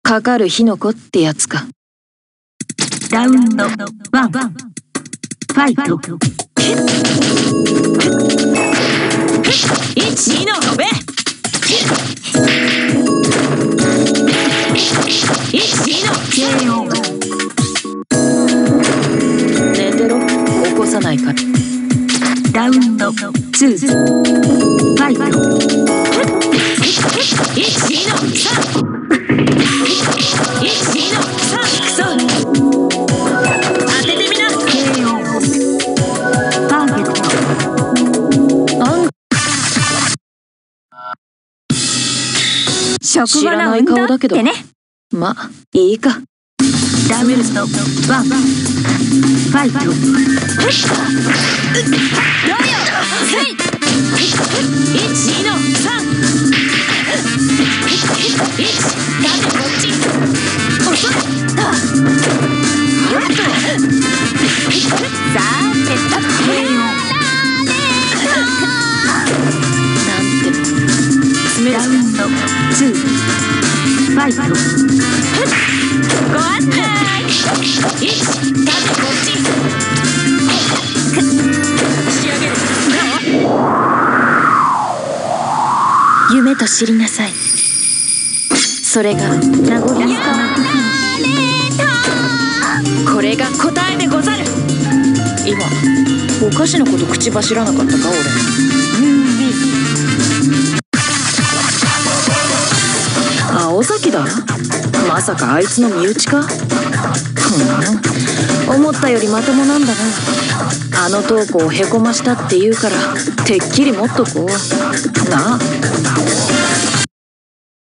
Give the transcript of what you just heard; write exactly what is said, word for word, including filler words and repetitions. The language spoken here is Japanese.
かかる火の粉ってやつか。 ラウンドワン、ファイト。 いち、にの飛べ。いち、にの ケーオー。 寝てろ、起こさないから。 ラウンドツー、ファイト。 いち、にのさん。いち、にのさん。クソ。当ててみな。 ケーオー。パーフェクト。 あん職場の運動ってね。 ま、いいか。 ラウンドワン、ファイト。 どうよ。いち、にのさん。いち、縦こっち。遅い。よっと。 さーてと、ケーオー。 なんて詰める。 ラウンドツー、ファイト。 ご案内。いち、縦こっち。仕上げる。 夢と知りなさい。それが名残惜しさなくフィニッシュ。これが答えでござる。今お菓子のこと口走らなかったか俺。青崎だ。まさかあいつの身内か。ふん、思ったよりまともなんだな。あのトークをへこましたって言うからてっきり持っとこうなあ。